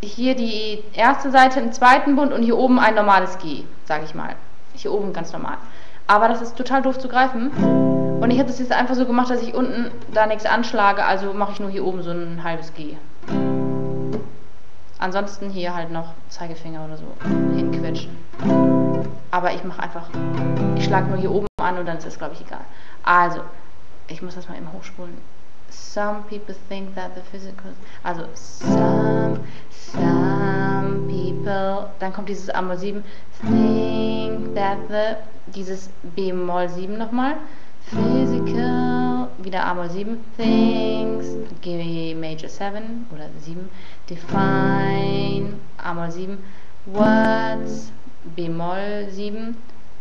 hier die erste Seite im zweiten Bund und hier oben ein normales G, sage ich mal. Hier oben ganz normal. Aber das ist total doof zu greifen. Und ich habe das jetzt einfach so gemacht, dass ich unten da nichts anschlage, also mache ich nur hier oben so ein halbes G. Ansonsten hier halt noch Zeigefinger oder so hinquetschen. Aber ich mache einfach, ich schlage nur hier oben an und dann ist es, glaube ich, egal. Also, ich muss das mal eben hochspulen. Some people think that the physical, also some people, dann kommt dieses A-Moll 7, think that dieses B-Moll 7 nochmal, physical, wieder A-Moll 7, thinks, G Major 7 oder 7, define, A-Moll 7, words, B-Moll 7,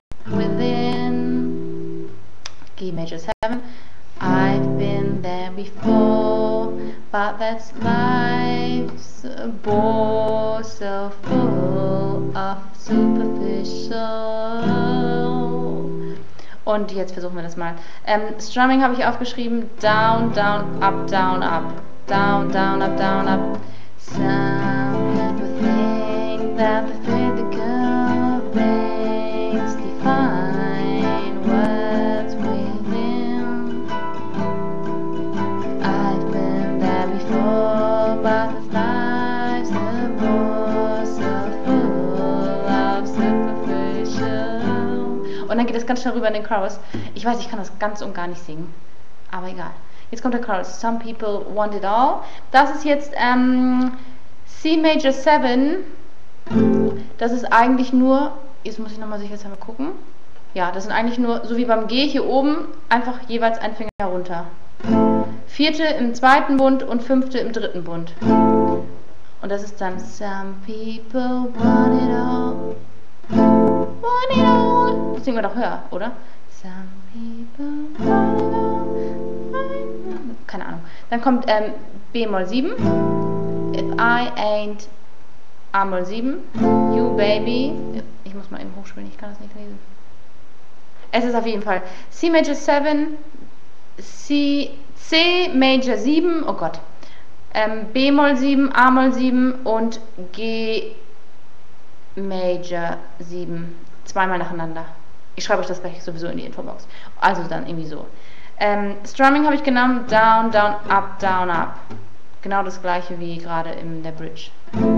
within, G Major 7, I've been there before, but that's life's a bore so full of superficial. Und jetzt versuchen wir das mal. Strumming habe ich aufgeschrieben, down, down, up, down, up, down, down, up, down, up. Some people think that the physical things define what's within. I've been there before, but this life's a bore so full of superficial. Und dann geht es ganz schnell rüber in den Chorus. Ich weiß, ich kann das ganz und gar nicht singen, aber egal. Jetzt kommt der Chorus. Some people want it all. Das ist jetzt C Major 7. Das ist eigentlich nur, jetzt muss ich nochmal sicherheitshalber gucken. Ja, das sind eigentlich nur, so wie beim G hier oben, einfach jeweils ein Finger runter. Vierte im zweiten Bund und fünfte im dritten Bund. Und das ist dann Some people want it all. Want it all. Das singen wir doch höher, oder? Some people want it all. Keine Ahnung. Dann kommt B-Moll 7. If I ain't A-Moll 7. You baby. Ich muss mal eben hochspielen, ich kann das nicht lesen. Es ist auf jeden Fall C Major 7, C Major 7, oh Gott. B-Moll 7, A-Moll 7 und G Major 7. Zweimal nacheinander. Ich schreibe euch das gleich sowieso in die Infobox. Also dann irgendwie so. Strumming habe ich genommen, down, down, up, down, up. Genau das gleiche wie gerade in der Bridge.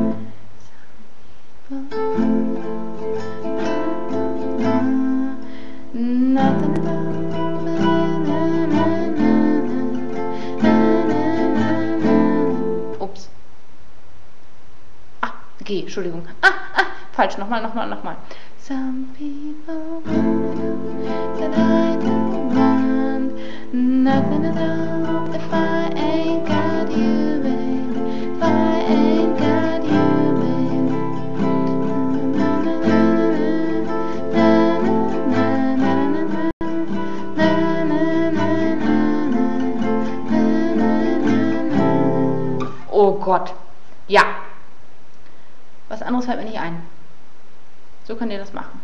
Ups. Ah, G, Entschuldigung. Falsch, nochmal. Some people want that I don't want nothing at all if I ain't got you, babe. If I ain't got you, babe. Oh Gott. Ja. Was anderes fällt mir nicht ein. So könnt ihr das machen.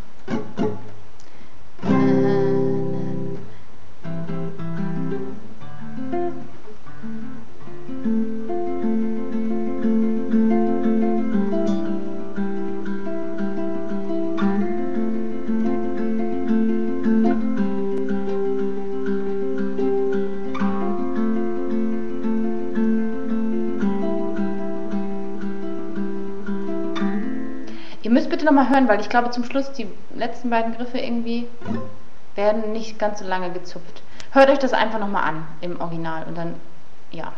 Ihr müsst bitte nochmal hören, weil ich glaube zum Schluss die letzten beiden Griffe irgendwie werden nicht ganz so lange gezupft. Hört euch das einfach nochmal an im Original und dann, ja.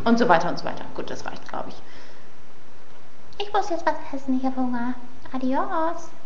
und so weiter und so weiter. Gut, das reicht, glaube ich. Ich muss jetzt was essen, ich habe Hunger. Adios.